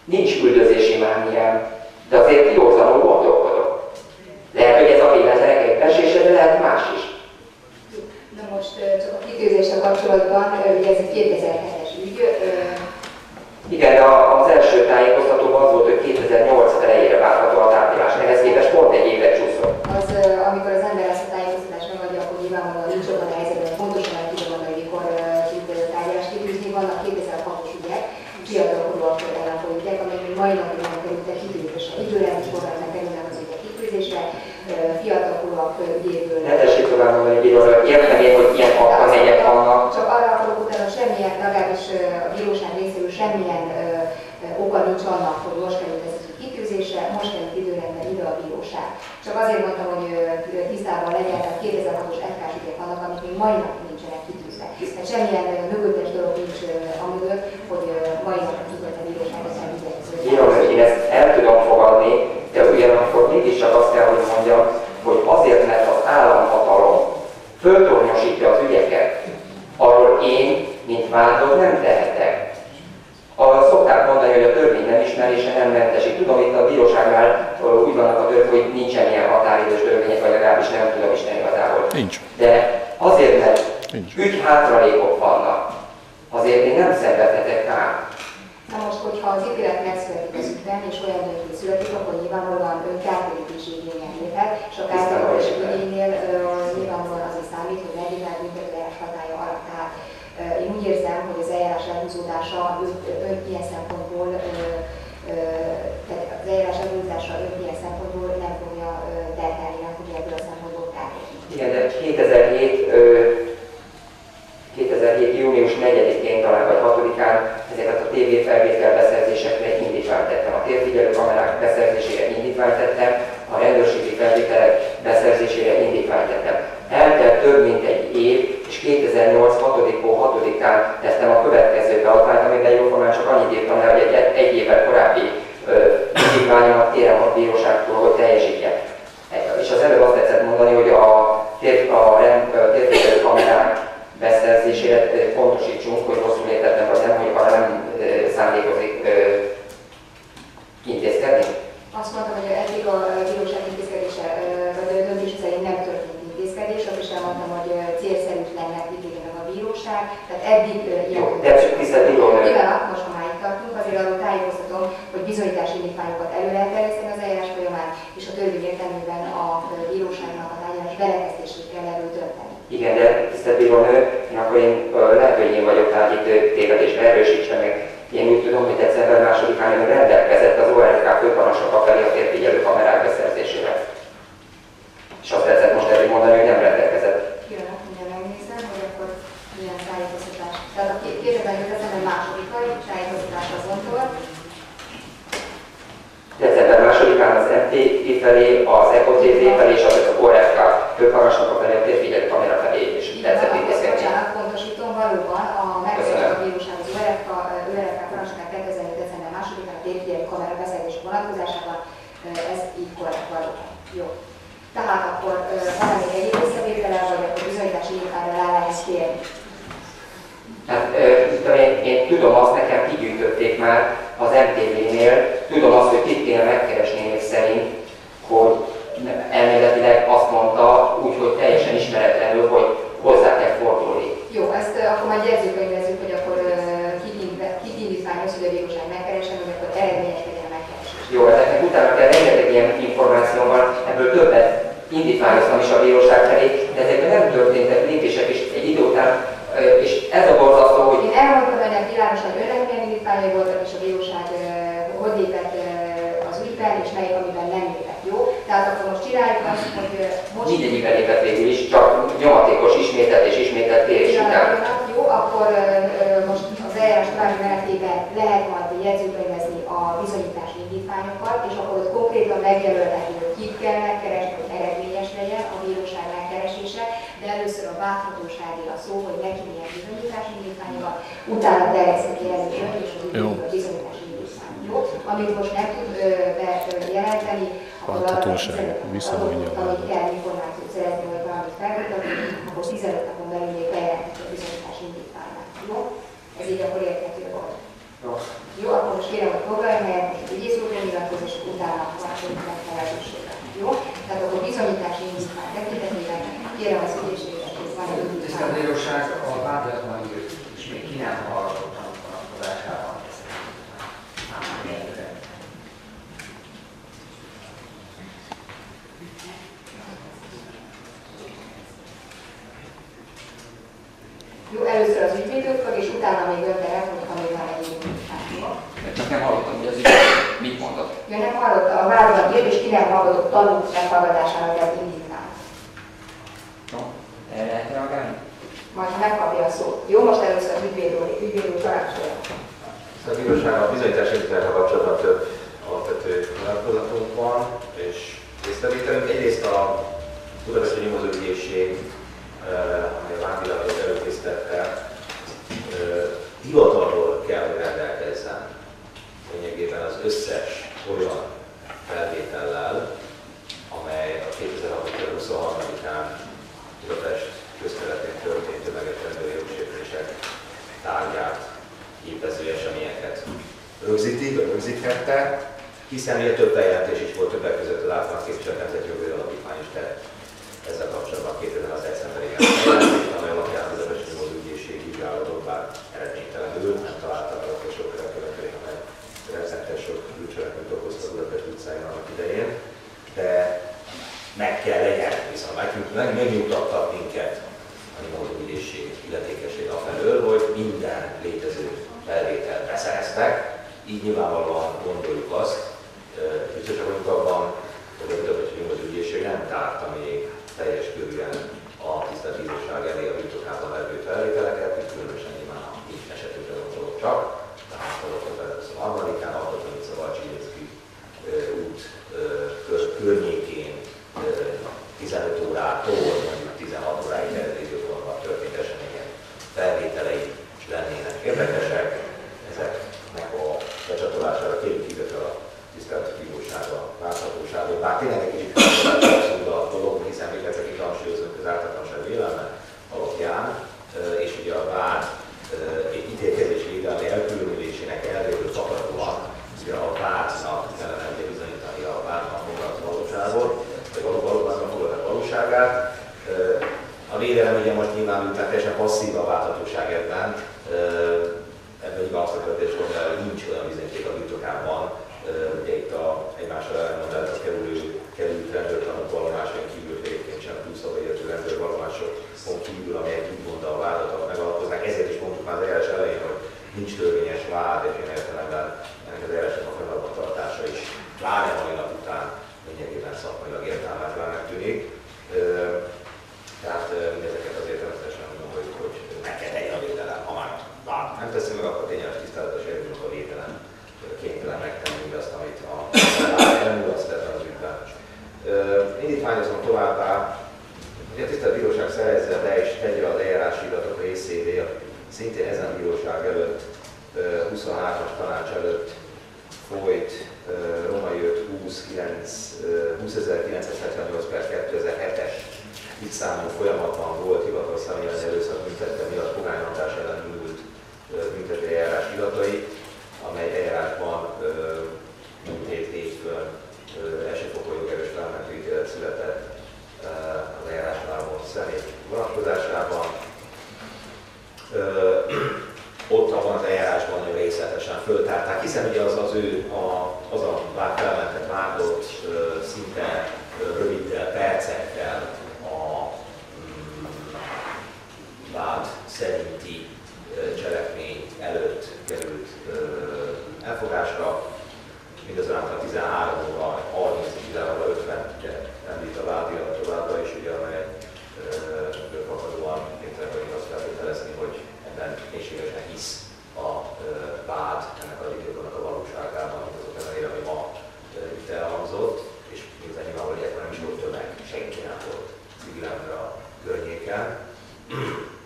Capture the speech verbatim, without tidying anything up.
Nincs üldözési mániám, de azért józanul gondolkodok. Lehet, hogy ez a véletlenek egybeesése, de lehet más is. Na most csak a kitűzéssel kapcsolatban, ugye ez egy kétezer-hetes ügy. Igen, de az első tájékoztatóban az volt, hogy kétezer-nyolc elejére várható a tárgyalás, ehhez képest pont egy évet csúszol. Az, amikor az ember ezt a tájékoztatást megadja, akkor nyilvánvalóan nincs abban a helyzetben, pontosan meg tudja mondani, hogy mikor tud tárgyalást kitűzni. Vannak kétezer-hatos ügyek, fiatalkorúak ellenpolitikák, amelyek még mai napig nem kerültek kitűzésre. Időrendi során nem kerülnek az ügyek kitűzésre, fiatalkorúak ügyéből. Ne tessék tovább mondani, hogy értem én, hogy ilyen akadémiák vannak. Csak arra akarok utána semmilyen, legalábbis a bíróság részéről semmilyen ö, ö, oka nincs annak, hogy most került ez a kitűzésre, most került időrendben ide a bíróság. Csak azért mondtam, hogy ö, tisztában legyen, tehát kétezer-hatos ef ká-s ügyek vannak, amik még mai napig nincsenek kitűzve. Tehát semmilyen mögöttes dolog nincs ö, amögött, hogy ö, mai napig tudott a bíróság ezt elvizetni. Írom, hogy én ezt el tudom fogadni, de ugyanakkor mégiscsak azt kell, hogy mondjam, hogy azért, mert az államhatalom föltornyosítja az ügyeket, arról én, mint vádlott, nem tehetek. A, szokták mondani, hogy a törvény nem ismerése nem mentesít. Tudom, itt a bíróságnál úgy vannak a törvény, hogy nincsen ilyen határidős törvények, vagy legalábbis nem tudom Isten igazából. Nincs. De azért, mert Nincs. ügy hátralékok vannak, azért én nem szenvedhetek rá. Na most, hogyha az ítélet megszületik az ügyben, és olyan döntés születik, akkor nyilvánvalóan ön kártérítési igényen léphet, és a kártérítési igénynél nyilvánvalóan az is számít, hogy meddig áll büntetőeljárás hatálya alatt. Tehát én úgy érzem, hogy az eljárás elhúzódása ön ilyen szempontból, tehát az eljárás elhúzódása ön ilyen szempontból nem fogja terhelni, nem fogja ebből a szempontból kártérítési. Igen, de kétezer-hét június negyedikén talán, vagy hatodikán ezeket a tévéfelvétel beszerzésekre indítványt tettem. A térfigyelő kamerák beszerzésére indítványt tettem, a rendőrségi felvételek beszerzésére indítványt tettem. Eltelt több mint egy év, és kétezer-nyolc hatodikán tettem a következő beadványt, amiben jóformán csak annyit írtam el, hogy egy, egy évvel korábbi indítványomat kérem a bíróságtól, hogy teljesítje. És az előbb azt tetszett mondani, hogy a, tér, a, a térfigyelő kamerák beszerzésére pontosítsunk, hogy rosszul értettem, vagy nem, hogy arra nem szándékozik intézkedni. Azt mondtam, hogy eddig a bíróság intézkedése, vagy a döntés szerint nem történt intézkedés, azt is elmondtam, hogy célszerűtlennek ítélje meg a bíróság, tehát eddig ilyen... De csak tisztelt bírónő. Pillanat, most ha már itt tartunk, azért arról tájékoztatom, hogy bizonyítási indítványokat elő lehet terjeszteni az eljárás folyamán, és a törvény értelmében a bíróságnak a tárgyalás belekezdését kell erről dönteni. Igen, de tisztelt bírónő, én akkor én lehet, hogy én vagyok tárgyítő tévedésbe, erősítse meg. Én úgy tudom, hogy december másodikán ön rendelkezett az o er ká főparancsnoka felé a térfigyelő kamerák beszerzésére. És azt tetszett most erről mondani, hogy nem rendelkezett. Pillanat, mindjárt megnézem, hogy akkor milyen tájékoztatás. Tehát a kétezer-nyolc december másodikai tájékoztatás azontól. December másodikán az em té vé felé, az e o té vé felé és az o er ká főparancsnoka felé a térfigyelő kamera felé is tetszett intézkedni. Bocsánat, pontosítom, valóban a megfelelő a bíróság az o er ká parancsnokák kétezer-nyolc december másodikán a térfigyelő kamera beszerzés vonatkozásában, ez így korrekt valóban. Jó. Tehát akkor van még egy észrevétele, vagy akkor bizonyítási indítványra rá lehet kérni? Hát, én, én tudom azt, nekem kigyűjtötték már az em té vé-nél, tudom azt, hogy kit kéne megkeresni még szerint, hogy elméletileg azt mondta úgy, hogy teljesen ismeretlenül, hogy hozzá kell fordulni. Jó, ezt akkor majd jegyzőkönyvezzük, hogy akkor kit indítványoz, hogy a bíróság megkeresen, hogy akkor eredményes legyen a megkeresés. Jó, ezeknek utána kell rengeteg ilyen információ van, ebből többet indítványoztam is a bíróság felé, de ezekben nem történtek lépések is egy idő után, és ez a borzasztó, hogy... Én elmondtam önnek világosan, hogy önnek milyen indítványai voltak, és a bíróság hogy lépett az ügyben, és melyik, amiben nem lépett, jó? Tehát akkor most csináljuk azt, hogy most... Mindegyikben lépett végül is, csak nyomatékos ismételt és ismételt kérés után. Jó, akkor most az eljárás további menetében lehet majd jegyzőkönyvezni a bizonyítási indítványokat, és akkor ott konkrétan megjelölhető, hogy kit kell megkeresni, hogy eredményes legyen a bíróság megkeresése, de először a válthatóságé a szó, hogy neki milyen bizonyítási indítványi van, utána terjesztett jelzőkönyv és a bizonyítási indítvány. Jó? Amit most nem tud bejelenteni, akkor arra tizenöt napon kell információt szerezni, vagy valamit felmutatni, akkor tizenöt napon belül még bejelenthető a bizonyítási indítványát. Jó? Ez így akkor érthető volt. Jó. Jó, akkor most most kérem, hogy foglaljon helyet, most ügyész úr nyilatkoz, és utána válaszoljuk meg felelősségre. Jó? Tehát akkor bizonyítási indítvány tekintetében kérem az ügyészséget, hogy van egy indítvány. Tisztelt Bíróság, a vádiratlan írt, és még ki nem hallgatott vonatkozásában. Jó, először az ügyvédőt fog, és utána még önterek, hogyha még van egy indítvány. Csak nem hallottam, hogy az ügyvéd mit mondott. Ja, nem hallotta a vállalat írt, és ki nem hallgatott tanúk meghallgatásának az indítvány. No, erre lehet reagálni? Majd ha megkapja a szót. Jó, most először az ügyvéd úr, ügyvéd úr tanácsolja. A bíróság a bizonyítás indítvánnyal kapcsolatban több alapvető nyilatkozatunk van, és észrevételünk. Egyrészt a Budapesti Nyomozóügyészség, amely a vádiratot előkészítette, hivatalról kell, hogy rendelkezzen lényegében az összes olyan felvétellel, amely a kétezer-hat. huszonharmadikán Budapest közterületén történt tömeges rendőri jogsértések tárgyát képező eseményeket rögzíti, vagy rögzíthette, hiszen ugye több bejelentés is volt, többek között az általános képviselő Nemzeti Jogvédő Alapítvány is tett ezzel kapcsolatban kétezer-hat. decemberében bejelentést, amely alapján az Budapesti Nyomozóügyészség vizsgálatot, bár eredménytelenül nem találtak alapos sok követelményt, amely rendszeres sok bűncselekményt okozta a Budapest utcáin annak idején, de meg kell legyen, viszont meg megnyugtattak minket a Nyomozóügyészség illetékesség afelől, hogy minden létező felvételt beszereztek, így nyilvánvalóan gondoljuk azt, biztosak vagyunk abban, hogy a Budapesti Nyomozóügyészség nem tárta még teljes körűen a tisztelt bíróság elé a birtokában levő felvételeket, és különösen nyilván a így esetükre gondolok csak, tehát az huszonharmadikán Altatonic a Balcsinyicki út környékén tizenöt órától mondjuk tizenhat óráig terjedő időpontban történt események felvételei lennének érdekesek. Ezeknek a becsatolására kérjük illetve a tisztelt bíróságra, láthatóságot. Bár tényleg egy kicsit abszurd a dolog, hiszen még egyszer itt hangsúlyozunk az ártatlanság vélelme alapján, és ugye a vád egy ítélkezési védelmi elkülönítésének elvéből fakadóan, ugye a vádnak kellene bizonyítani a vádnak foglalt valóságot, vagy valóban foglalt valóságát. A védelem ugye most nyilván miután teljesen passzív a válthatóság ebben, ebben nyilván azt a kérdés, hogy nincs olyan bizonyíték a birtokában, ugye itt a egymásra elmondásra kerülő, került rendőrtanúk vallomáson kívül egyébként sem túlszava értő rendőrvallomásokon kívül, amelyek úgymond a vádat megalapoznak. Ezért is mondtuk már az eljárás elején, hogy nincs törvényes vád, és én értelemben ennek az eljárásnak a folyamatban tartása is, pláne a mai nap után lényegében szakmailag értelmetlennek tűnik. Tehát mindezeket azért természetesen mondom, hogy, hogy meg kell tegyen a védelem. Ha már vád nem teszi meg, akkor tényleg tiszteletes érvényünk a védelem kénytelen megtenni mindazt, amit a elmúlaszt ebben az ügyben. Indítványozom továbbá, hogy a tisztelt bíróság szerezze be és tegye az eljárási iratok részévé, szintén ezen bíróság előtt, huszonhármas tanács előtt folyt Római öt húszezer-kilencszázhetvennyolc per kétezer-hetes ügyszámú folyamatban volt hivatalos személyes erőszak büntetve miatt fogányoltás ellen indult büntető eljárás iratai, amely eljárásban múlt hét hétfőn elsőfokú jogerős felmentő ítélet született az eljárásra álló személy vonatkozásában. Ott abban az eljárásban nagyon részletesen föltárták, hiszen ugye az az ő, a, az a felmentett vádlott szinte röviddel, percekkel a mm, vád szerinti cselekmény előtt került elfogásra, mindazonáltal tizenhárom óra harminc és tizenhárom óra ötven említ a vádirat továbbra is, ugye, amely fakadóan létre vagyunk azt feltételezni, hogy ebben mélységesen hisz a vád ennek az időknek a valóságában, mint azok ellenére, ami ma itt elhangzott, és miután nyilván, hogy ekkor nem is volt tömeg, senki nem volt civil ember a környéken.